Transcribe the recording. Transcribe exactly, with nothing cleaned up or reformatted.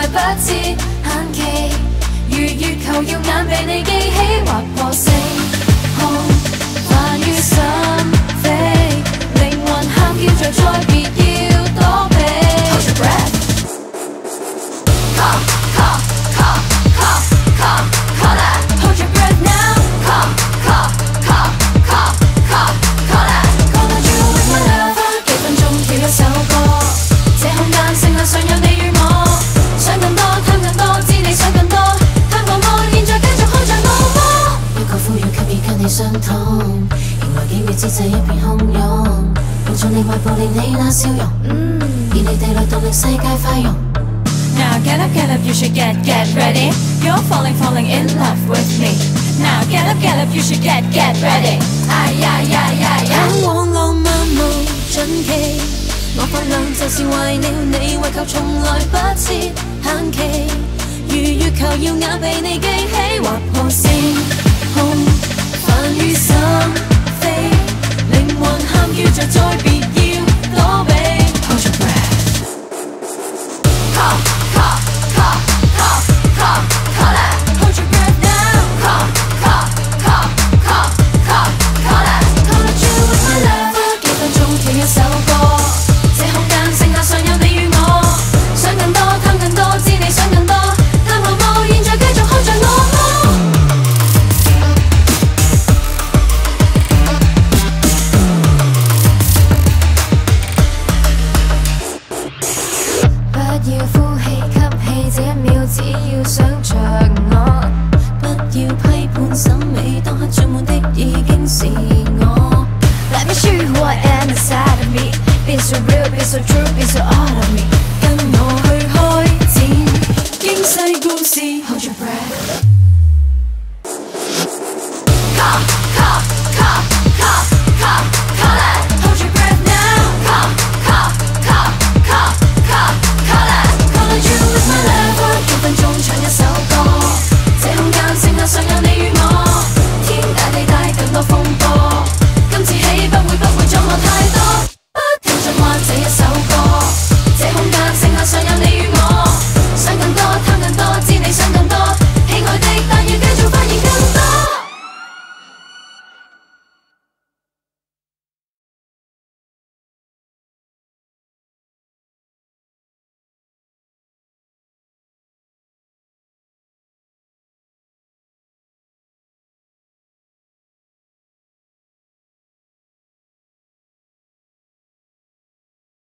來不設限期，如月球耀眼被你記起，劃破星空泛於心扉，靈魂喊叫著再別要躲避。Hold your breath， call call call call call call that。Hold your breath now，call call call call call call that。Call that you with my love， 花幾分鐘跳一首歌，這空間剩下尚有你與我，想更多貪更多，知你想更多，貪我麼現在繼續看着我麼。一個呼籲吸已跟你相通，迎來幾秒之際一片洶湧，用盡力為捕獵你那笑容，熱烈地律動令世界快溶。Now get up, get up, you should get, get ready. You're falling, falling in love with me. Now get up, get up, you should get, get ready. 哎呀呀呀呀！嚮往浪漫無盡期，我發亮就是為了你，為求從來不設限期，如月球耀眼被你記起，劃破星空泛於心扉，靈魂喊叫著再別要躲避。Hold your breath。Call call call call call call that。Hold your breath now。Call call call call call call that。Call that you with my love。花幾分鐘跳一首歌，這空間剩下尚有你與我，想更多貪更多，知你想更多，貪我麼現在繼續看着我麼。不要呼氣吸氣，這一秒只要想着我，不要批判審美，當刻注滿的已經是我。Let me show you who I am inside of me， Be so real, be so true, be so all of me， 跟我去開展驚世故事。Hold your breath。